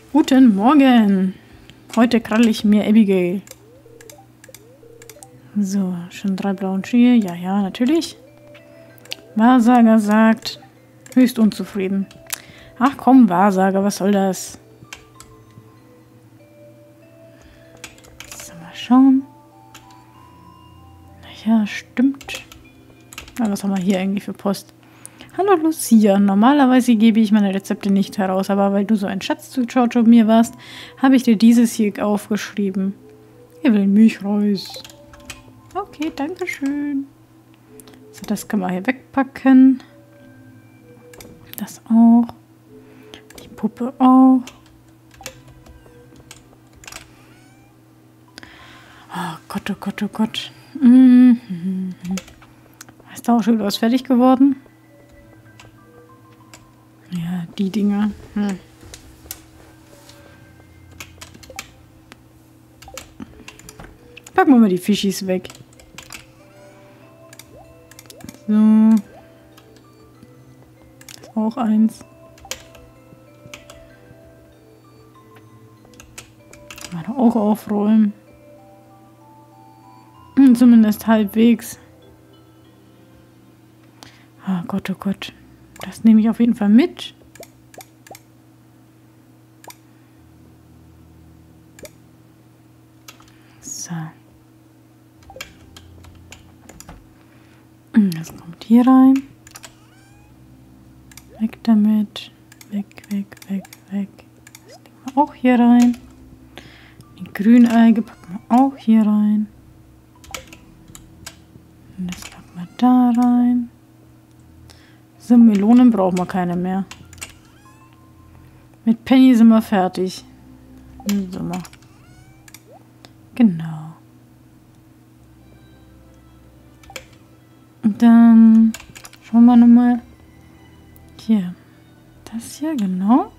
Guten Morgen. Heute kralle ich mir Abigail. So, schon 3 blauen Skier. Ja, ja, natürlich. Wahrsager sagt, höchst unzufrieden. Ach komm, Wahrsager, was soll das? So, mal schauen. Ja, stimmt. Na, was haben wir hier eigentlich für Post? Hallo Lucia, normalerweise gebe ich meine Rezepte nicht heraus, aber weil du so ein Schatzzuschauer von mir warst, habe ich dir dieses hier aufgeschrieben. Wir will Milchreis. Okay, danke schön. So, das können wir hier wegpacken. Das auch. Die Puppe auch. Oh Gott, oh Gott, oh Gott. Ist da auch schon was fertig geworden? Ja, die Dinger. Packen wir mal die Fischis weg. So. Ist auch eins. Kann man auch aufräumen. Zumindest halbwegs. Oh Gott, oh Gott. Das nehme ich auf jeden Fall mit. So. Das kommt hier rein. Weg damit. Weg, weg, weg, weg. Das legen wir auch hier rein. Die Grünalge packen wir auch hier rein. Und das packen wir da rein. So, Melonen brauchen wir keine mehr. Mit Penny sind wir fertig. So mal. Genau. Und dann schauen wir nochmal. Hier. Das hier, genau.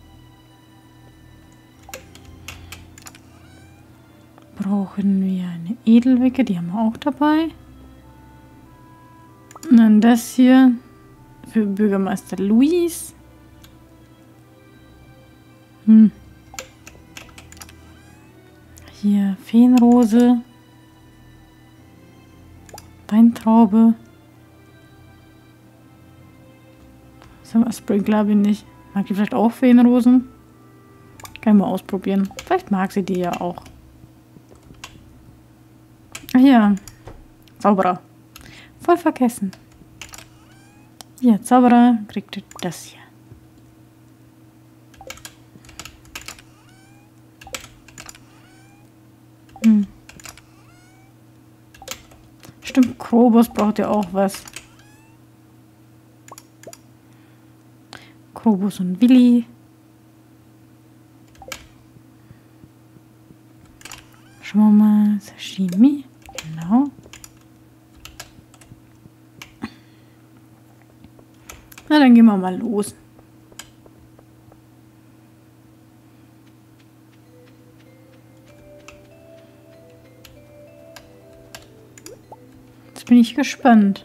Brauchen wir eine Edelwicke, die haben wir auch dabei. Und dann das hier. Für Bürgermeister Luis. Hier Feenrose. Weintraube. So, Sprinkler bin ich. Mag die vielleicht auch Feenrosen? Kann ich mal ausprobieren. Vielleicht mag sie die ja auch. Ach ja. Zauberer. Voll vergessen. Ja, Zauberer kriegt das hier. Stimmt, Krobus braucht ja auch was. Krobus und Willi. Schauen wir mal. Sashimi. Genau. Na, dann gehen wir mal los. Jetzt bin ich gespannt,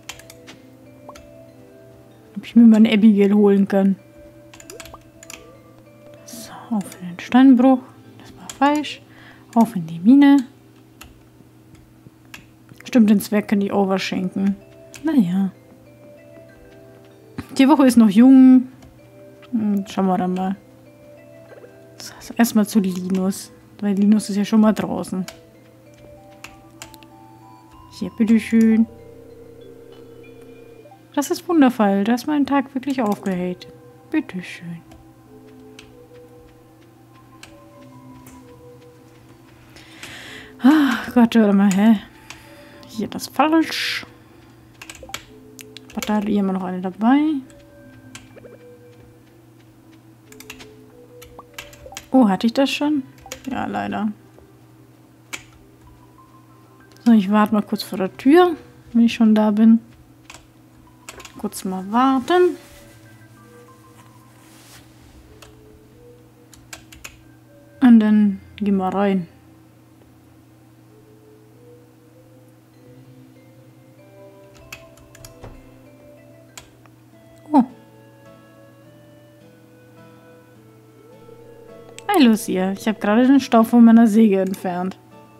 ob ich mir mal eine Abigail holen kann. So, auf in den Steinbruch. Das war falsch. Auf in die Mine. Stimmt, den Zwerg kann ich overschenken. Naja. Die Woche ist noch jung. Schauen wir dann mal. Also erstmal zu Linus. Weil Linus ist ja schon mal draußen. Hier, bitteschön. Das ist wundervoll. Da ist mein Tag wirklich aufgehellt. Bitteschön. Ach Gott, warte mal, hä? Hier, das ist falsch. Da hat immer noch eine dabei. Oh, hatte ich das schon? Ja, leider. So, ich warte mal kurz vor der Tür, wenn ich schon da bin. Kurz mal warten. Und dann gehen wir rein. Hi Lucia, ich habe gerade den Staub von meiner Säge entfernt.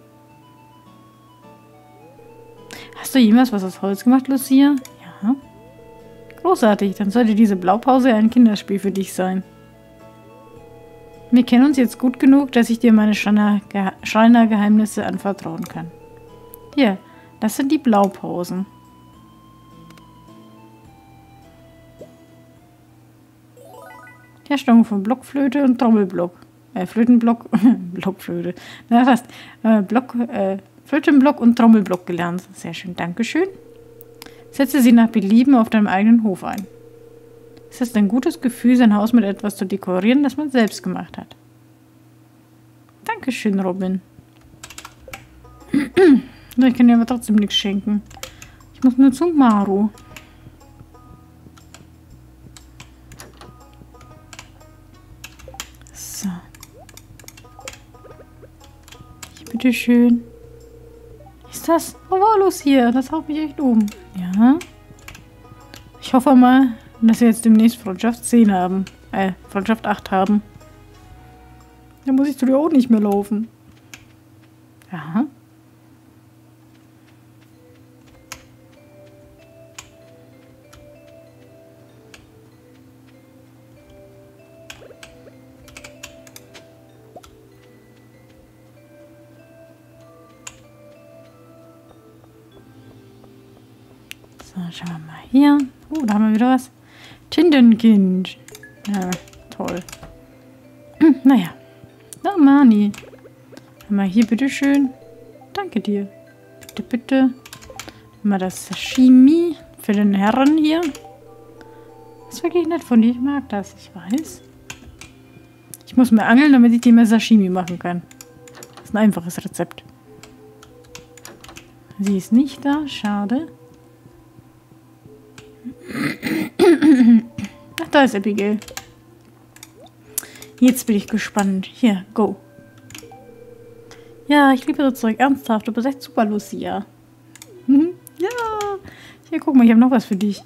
Hast du jemals was aus Holz gemacht, Lucia? Ja. Großartig, dann sollte diese Blaupause ein Kinderspiel für dich sein. Wir kennen uns jetzt gut genug, dass ich dir meine Schreinergeheimnisse anvertrauen kann. Hier, das sind die Blaupausen. Herstellung von Blockflöte und Trommelblock. Flötenblock, Blockflöte. Na fast. Flötenblock und Trommelblock gelernt. Sehr schön, dankeschön. Setze sie nach Belieben auf deinem eigenen Hof ein. Es ist ein gutes Gefühl, sein Haus mit etwas zu dekorieren, das man selbst gemacht hat. Dankeschön, Robin. Ich kann dir aber trotzdem nichts schenken. Ich muss nur zu Maru. So. Hier, bitteschön. Ist das? Oh, wow, Lucia, das haut mich echt um. Ja. Ich hoffe mal, dass wir jetzt demnächst Freundschaft 10 haben. Freundschaft 8 haben. Dann muss ich zu dir auch nicht mehr laufen. Ja. So, schauen wir mal hier. Oh, da haben wir wieder was. Tintenkind. Ja, toll. Naja. Na, Mani. Mal hier, bitteschön. Danke dir. Bitte, bitte. Mal das Sashimi für den Herren hier. Das ist wirklich nett von dir. Ich mag das, ich weiß. Ich muss mir angeln, damit ich dir mehr Sashimi machen kann. Das ist ein einfaches Rezept. Sie ist nicht da, schade. Ach, da ist Abigail. Jetzt bin ich gespannt. Hier, go. Ja, ich liebe das Zeug ernsthaft. Du bist echt super, Lucia. Ja. Hier, guck mal, ich habe noch was für dich.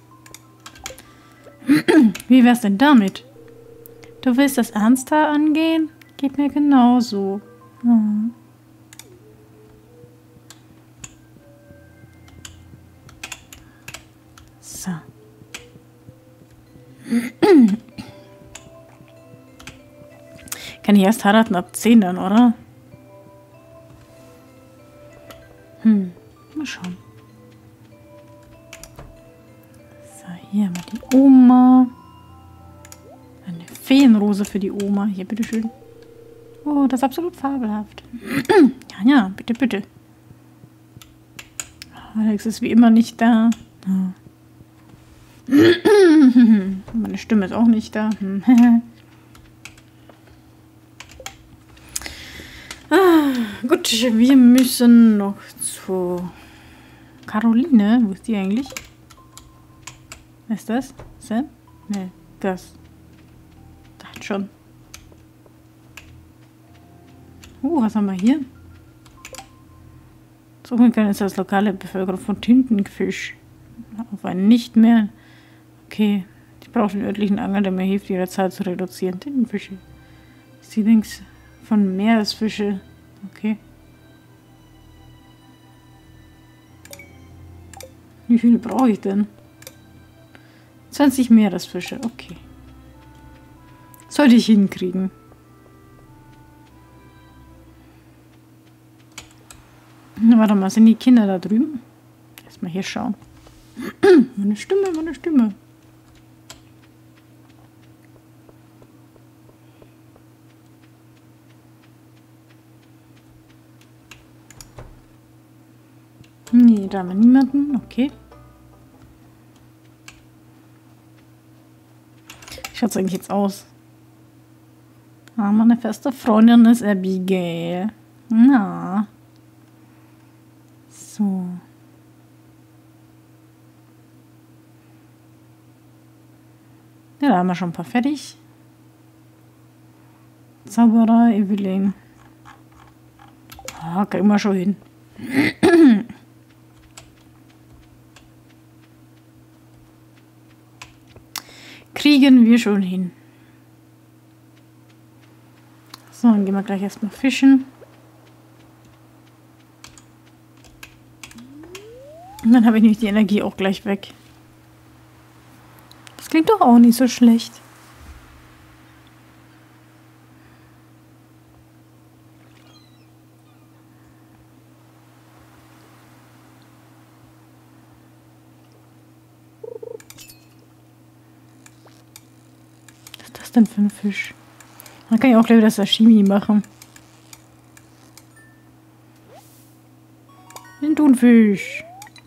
Wie wär's denn damit? Du willst das ernster angehen? Geht mir genauso. Hm. So. Kann ich erst heiraten ab 10 dann, oder? Mal schauen. So, hier mal die Oma. Eine Feenrose für die Oma. Hier, bitteschön. Oh, das ist absolut fabelhaft. Ja, ja, bitte, bitte. Alex ist wie immer nicht da. Oh. Meine Stimme ist auch nicht da. Gut, wir müssen noch zu Caroline. Wo ist die eigentlich? Was ist das? Sam? Ne, das. Dachte schon. Was haben wir hier? Suchen können ist das lokale Bevölkerung von Tintenfisch. Auf einen nicht mehr. Okay. Ich brauche den örtlichen Angler, der mir hilft, ihre Zahl zu reduzieren. Tintenfische. Sie links von Meeresfische. Okay. Wie viele brauche ich denn? 20 Meeresfische. Okay. Sollte ich hinkriegen. Warte mal, sind die Kinder da drüben? Erstmal hier schauen. Meine Stimme, meine Stimme. Nee, da haben wir niemanden. Okay. Wie schaut es eigentlich jetzt aus? Ah, meine feste Freundin ist Abigail. Na. So. Ja, da haben wir schon ein paar fertig. Zauberer, Evelyn. Ah, kriegen wir schon hin. Kriegen wir schon hin. So, dann gehen wir gleich erstmal fischen. Und dann habe ich nämlich die Energie auch gleich weg. Das klingt doch auch nicht so schlecht. Was ist das denn für ein Fisch? Man kann ja auch gleich wieder Sashimi machen. Ein Thunfisch.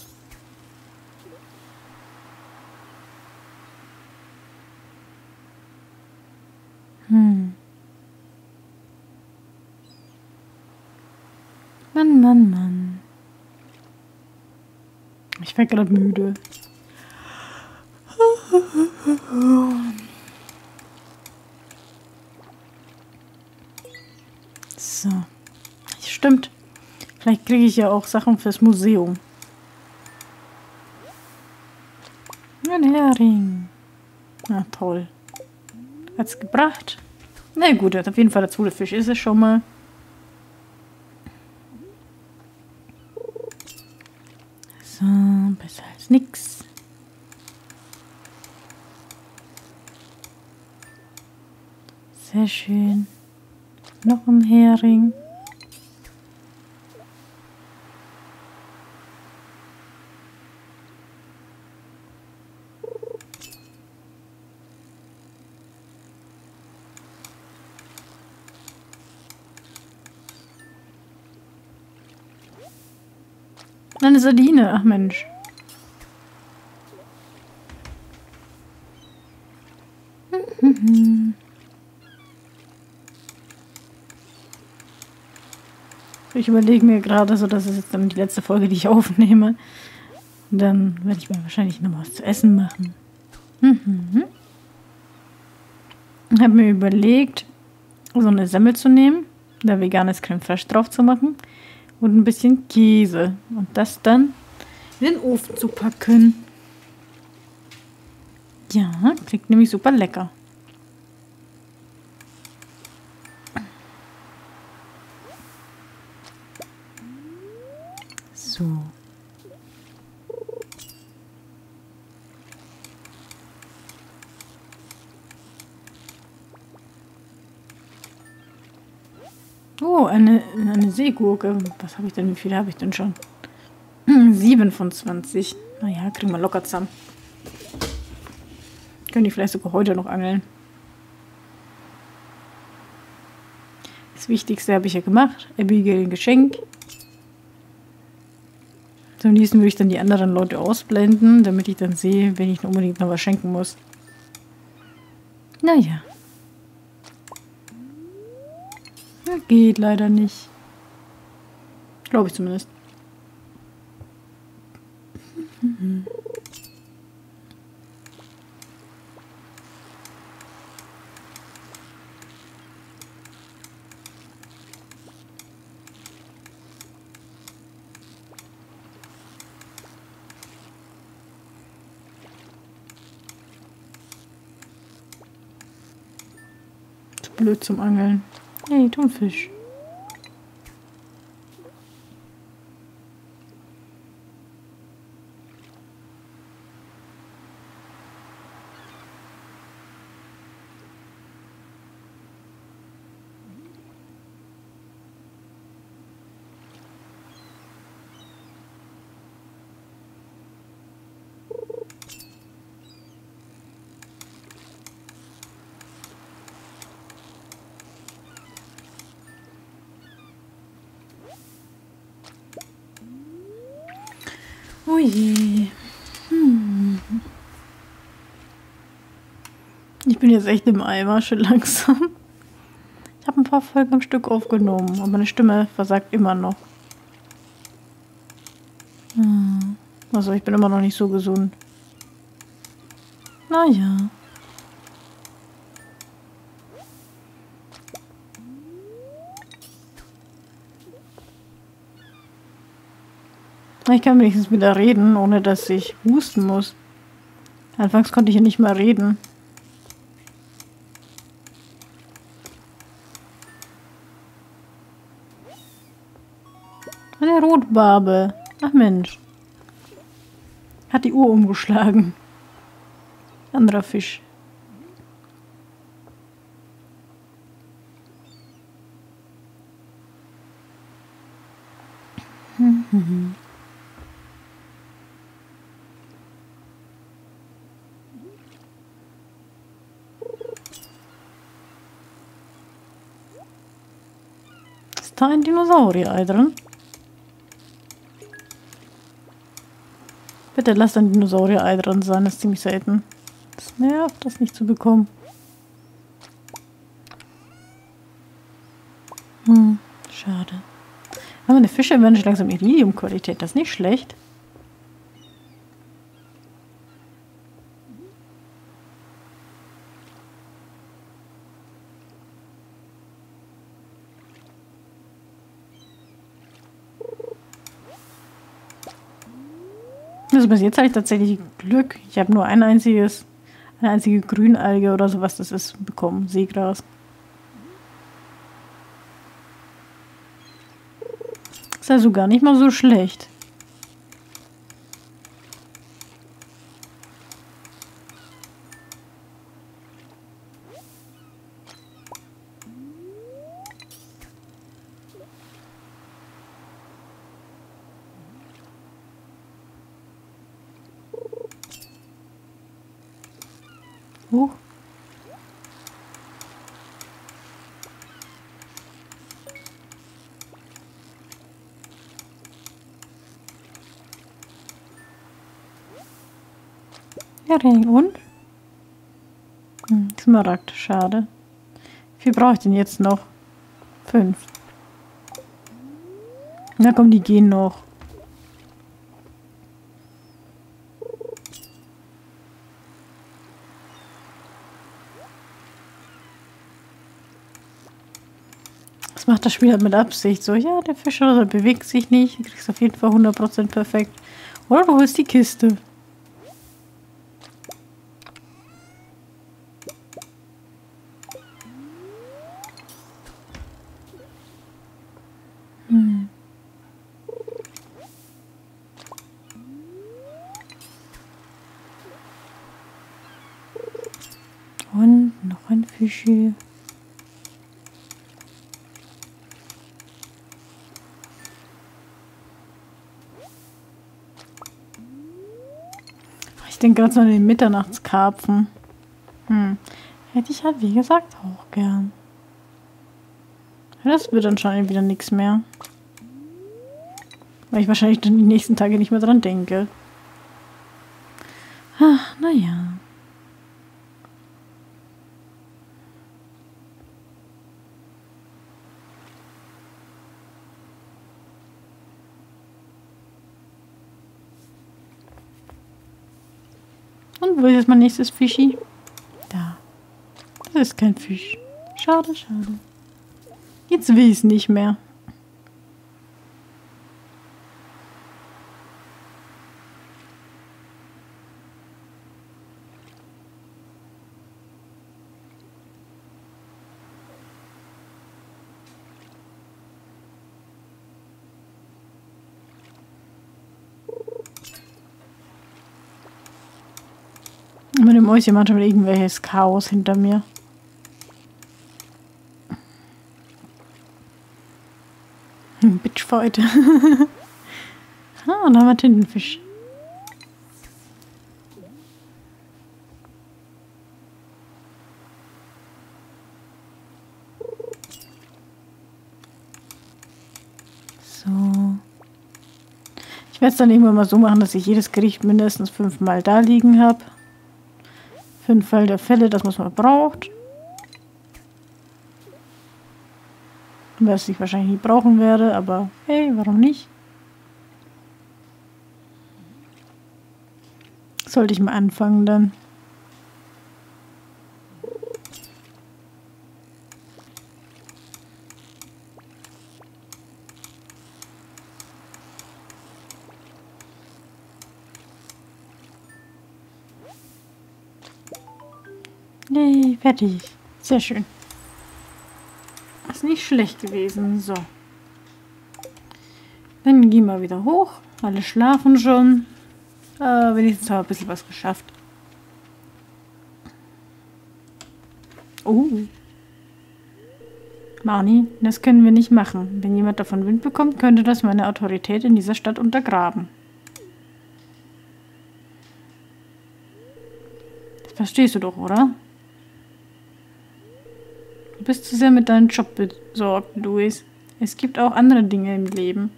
Mann. Ich werde gerade müde. So. Stimmt. Vielleicht kriege ich ja auch Sachen fürs Museum. Ein Hering. Na toll. Hat's gebracht. Na gut, auf jeden Fall der Zulefisch ist es schon mal. So, besser als nix. Sehr schön. Noch ein Hering. Eine Sardine, ach Mensch. Ich überlege mir gerade, so das ist jetzt dann die letzte Folge, die ich aufnehme. Und dann werde ich mir wahrscheinlich noch was zu essen machen. Ich habe mir überlegt, so eine Semmel zu nehmen, da veganes Creme Fraiche drauf zu machen und ein bisschen Käse. Und das dann in den Ofen zu packen. Ja, klingt nämlich super lecker. So. Oh, eine Seegurke. Was habe ich denn? Wie viele habe ich denn schon? 7 von 20. Naja, kriegen wir locker zusammen. Können die vielleicht sogar heute noch angeln. Das Wichtigste habe ich ja gemacht. Abigail ein Geschenk. Zum nächsten würde ich dann die anderen Leute ausblenden, damit ich dann sehe, wenn ich unbedingt noch was schenken muss. Naja. Geht leider nicht. Glaube ich zumindest. Zu blöd zum Angeln. Hey, Thunfisch. Oh je. Ich bin jetzt echt im Eimer, schon langsam. Ich habe ein paar Folgen am Stück aufgenommen, aber meine Stimme versagt immer noch. Also ich bin immer noch nicht so gesund. Naja. Ich kann wenigstens wieder reden, ohne dass ich husten muss. Anfangs konnte ich ja nicht mal reden. Eine Rotbarbe. Ach Mensch. Hat die Uhr umgeschlagen. Anderer Fisch. Ist da ein Dinosaurier-Ei drin? Bitte lasst ein Dinosaurier-Ei drin sein, das ist ziemlich selten. Das nervt, das nicht zu bekommen. Schade. Aber meine Fische werden schon langsam Iridium-Qualität, das ist nicht schlecht. Also bis jetzt habe ich tatsächlich Glück. Ich habe nur eine einzige Grünalge oder sowas, das ist bekommen. Seegras. Ist also gar nicht mal so schlecht. Hering und? Smaragd, schade. Wie viel brauche ich denn jetzt noch? 5. Na komm, die gehen noch. Das macht das Spiel halt mit Absicht. So, ja, der Fisch oder so bewegt sich nicht. Du kriegst auf jeden Fall 100% perfekt. Oder du holst die Kiste. Und noch ein Fischchen. Ich denke gerade so an den Mitternachtskarpfen. Hätte ich halt, wie gesagt, auch gern. Das wird anscheinend wieder nichts mehr. Weil ich wahrscheinlich dann die nächsten Tage nicht mehr dran denke. Naja. Und wo ist jetzt mein nächstes Fischi? Da. Das ist kein Fisch. Schade, schade. Jetzt will ich es nicht mehr. Mit dem Mäuschen manchmal irgendwelches Chaos hinter mir. Bitchfight. Da haben wir Tintenfisch. So. Ich werde es dann irgendwann mal so machen, dass ich jedes Gericht mindestens 5-mal da liegen habe. Für den Fall der Fälle, dass man es mal braucht. Was ich wahrscheinlich nie brauchen werde, aber hey, warum nicht? Sollte ich mal anfangen dann. Nee, fertig. Sehr schön. Ist nicht schlecht gewesen. So. Dann gehen wir wieder hoch. Alle schlafen schon. Wenigstens haben wir ein bisschen was geschafft. Oh. Marnie, das können wir nicht machen. Wenn jemand davon Wind bekommt, könnte das meine Autorität in dieser Stadt untergraben. Das verstehst du doch, oder? Du bist zu sehr mit deinem Job besorgt, Louis. Es gibt auch andere Dinge im Leben.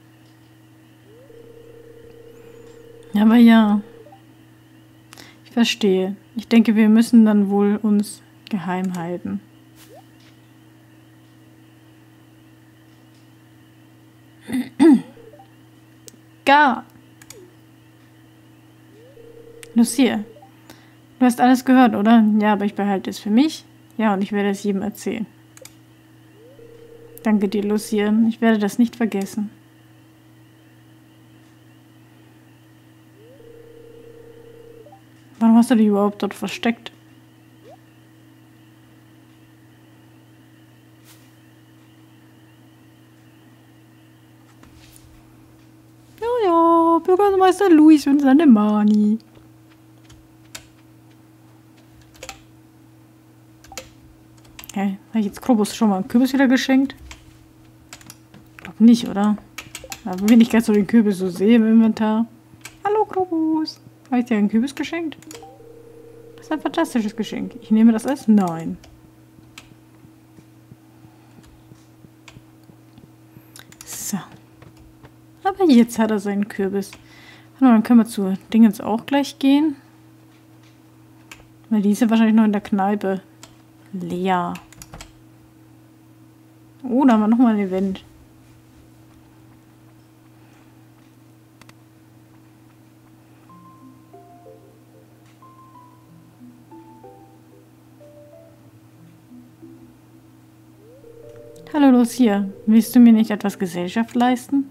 Aber ja. Ich verstehe. Ich denke, wir müssen dann wohl uns geheim halten. Gar. Lucia, du hast alles gehört, oder? Ja, aber ich behalte es für mich. Ja, und ich werde es jedem erzählen. Danke dir, Lucia. Ich werde das nicht vergessen. Warum hast du dich überhaupt dort versteckt? Ja, Bürgermeister Louis und seine Marnie. Hä? Habe ich jetzt Krobus schon mal einen Kürbis wieder geschenkt? Ich glaube nicht, oder? Aber wenn ich gerade so den Kürbis so sehe im Inventar. Hallo Krobus. Habe ich dir einen Kürbis geschenkt? Das ist ein fantastisches Geschenk. Ich nehme das als Nein. So. Aber jetzt hat er seinen Kürbis. Dann können wir zu Dingens auch gleich gehen. Weil die ist ja wahrscheinlich noch in der Kneipe. Lea. Oh, da haben wir nochmal ein Event. Hallo Lucia, willst du mir nicht etwas Gesellschaft leisten?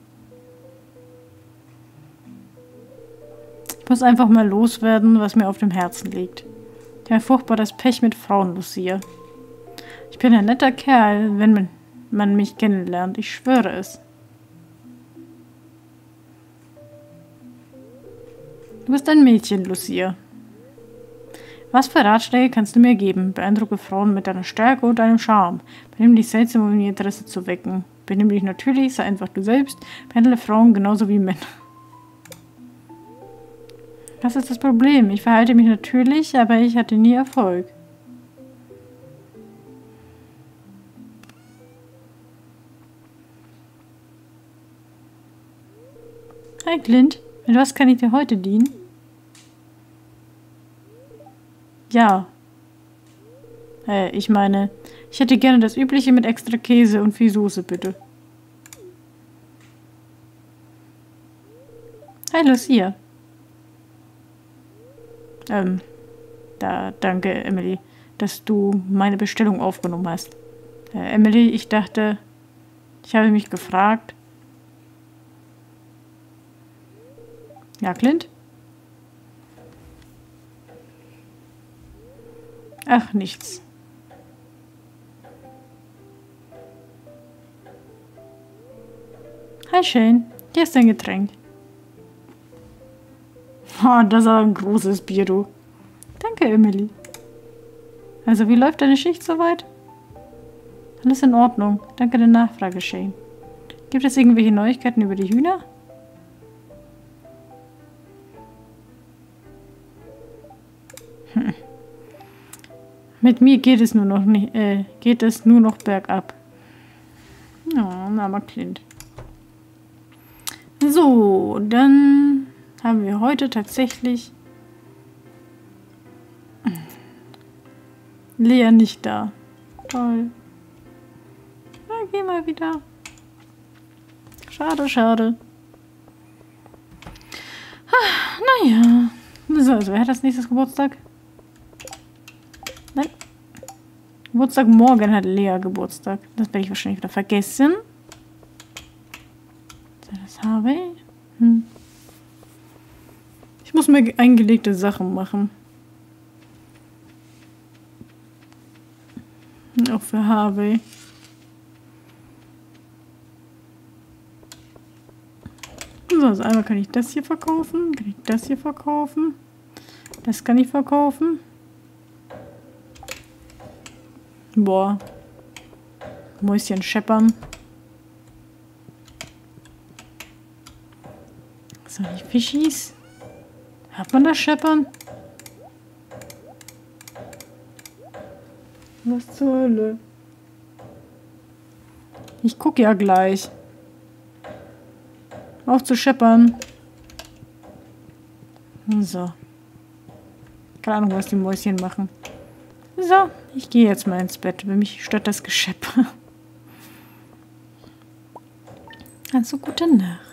Ich muss einfach mal loswerden, was mir auf dem Herzen liegt. Ich habe furchtbar das Pech mit Frauen, Lucia. Ich bin ein netter Kerl, wenn man mich kennenlernt. Ich schwöre es. Du bist ein Mädchen, Lucia. Was für Ratschläge kannst du mir geben? Beeindrucke Frauen mit deiner Stärke und deinem Charme. Benimm dich seltsam, um ihr Interesse zu wecken. Benimm dich natürlich, sei einfach du selbst. Behandle Frauen genauso wie Männer. Was ist das Problem? Ich verhalte mich natürlich, aber ich hatte nie Erfolg. Hi Clint, mit was kann ich dir heute dienen? Ja. Ich meine, ich hätte gerne das Übliche mit extra Käse und viel Soße, bitte. Hi Lucia. Danke, Emily, dass du meine Bestellung aufgenommen hast. Emily, ich dachte, ich habe mich gefragt. Ja, Clint? Ach, nichts. Hi Shane, hier ist dein Getränk. Oh, das ist aber ein großes Bier, du. Danke, Emily. Also, wie läuft deine Schicht soweit? Alles in Ordnung. Danke der Nachfrage, Shane. Gibt es irgendwelche Neuigkeiten über die Hühner? Mit mir geht es nur noch bergab. Ja, armer Clint. So, dann haben wir heute tatsächlich Lea nicht da. Toll. Na, geh mal wieder. Schade, schade. Naja. So, also wer hat das nächstes Geburtstag? Nein. Geburtstag morgen hat Lea Geburtstag. Das werde ich wahrscheinlich wieder vergessen. So, das habe ich. Ich muss mir eingelegte Sachen machen. Auch für Harvey. So, also einmal kann ich das hier verkaufen. Kann ich das hier verkaufen. Das kann ich verkaufen. Boah. Mäuschen scheppern. So, die Fischis. Hat man das Scheppern? Was zur Hölle? Ich gucke ja gleich. Auf zu scheppern. So. Keine Ahnung, was die Mäuschen machen. So, ich gehe jetzt mal ins Bett. Mich stört das Geschepper. Also gute Nacht.